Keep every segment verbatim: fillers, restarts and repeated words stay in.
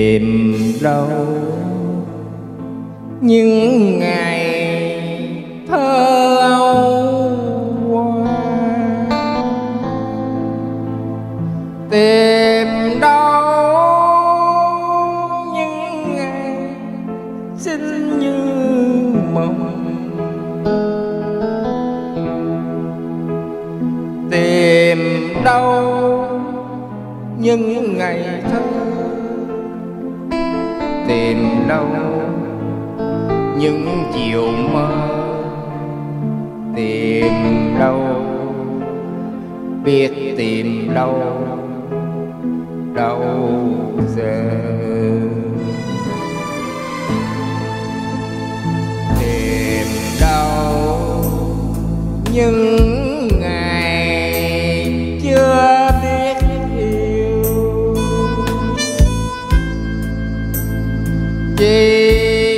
tìm đâu những ngày thơ ấu qua, tìm đâu những ngày xinh như mộng, tìm đâu những ngày thơ, tìm đâu những chiều mơ, tìm đâu biết tìm đâu đâu giờ, tìm đâu những ngày chưa biết yêu, chỉ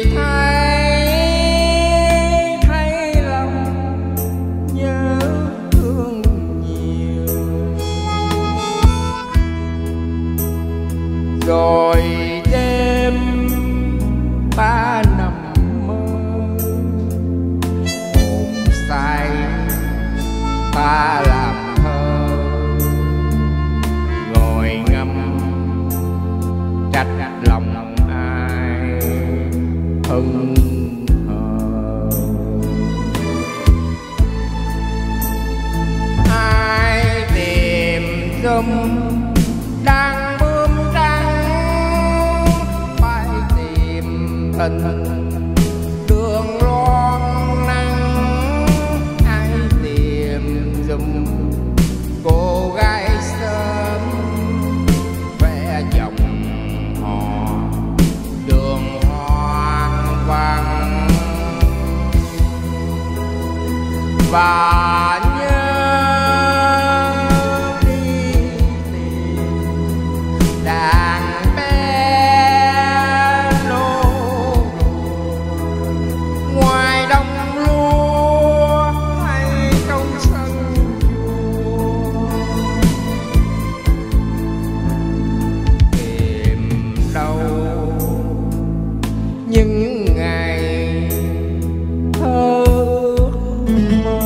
rồi đêm ta nằm mơ, hồn say ta làm thơ, ngồi ngâm trách lòng ai hững hờ. Ai tìm giùm đang tình đường loan nắng, ai tìm giùm cô gái sớm vẽ dòng hò đường hoang vắng, và nhớ đi tìm đàn những ngày thơ mơ,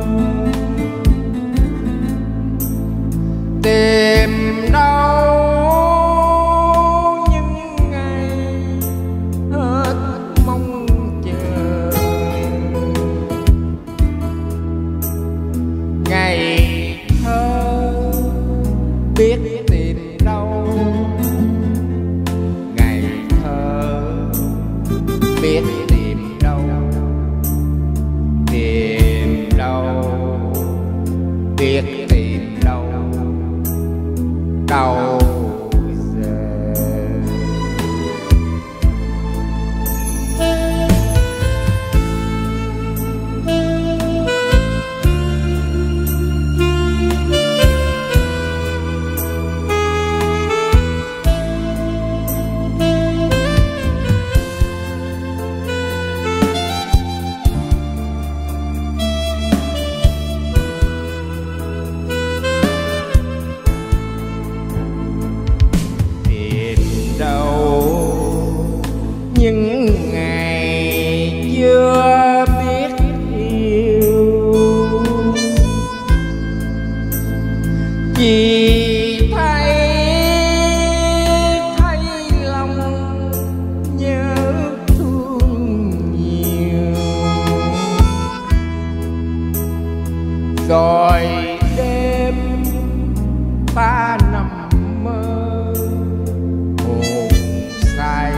tìm đâu những ngày hết mong chờ, ngày thơ biết tìm đâu, ngày thơ biết tìm đâu, tìm đâu biết tìm đâu đâu giờ. Những ngày chưa biết yêu, chỉ thấy thấy lòng nhớ thương nhiều, rồi đêm ta nằm mơ, hồn say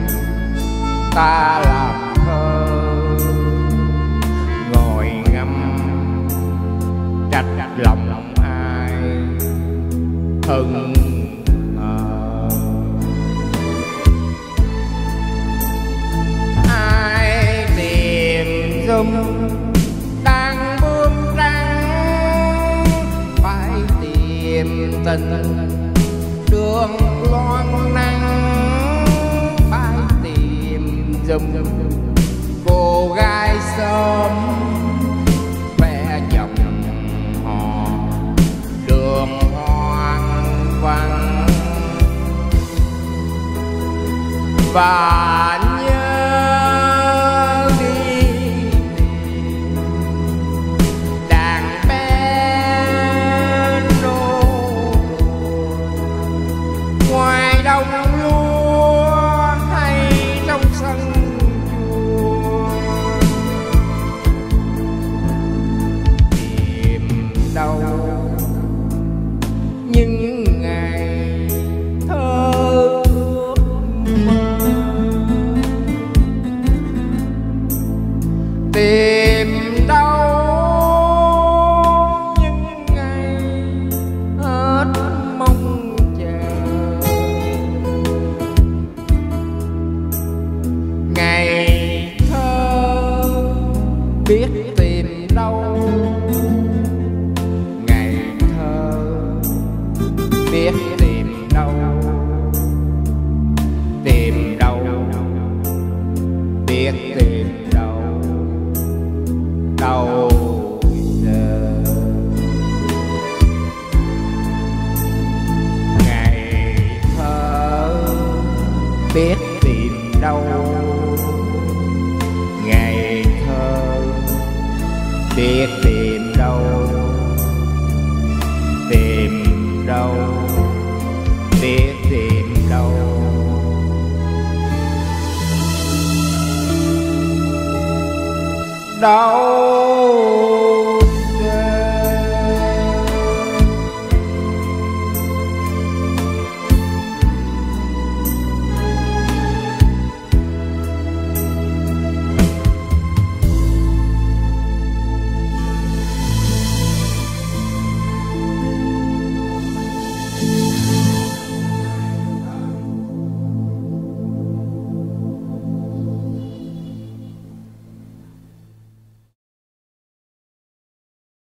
ta làm thơ, ngồi ngâm trách lòng ai hững hờ. Ai tìm giùm đang bướm trắng, phải tìm tình đường loan nắng, phải tìm giùm cô gái sớm vẽ dòng hò đường hoang vắng, và nhớ đi đàn piano ngoài đồng lúa hay trong sân chùa, tìm đâu những ngày thơ ước mơ, tìm đâu những ngày hết mong chờ, ngày thơ biết tìm đâu, ngày thơ biết tìm đâu, tìm đâu biết tìm đâu, đâu giờ ngày thơ biết tìm đâu, ngày thơ biết tìm đâu, tìm đâu biết tìm đâu. Đâu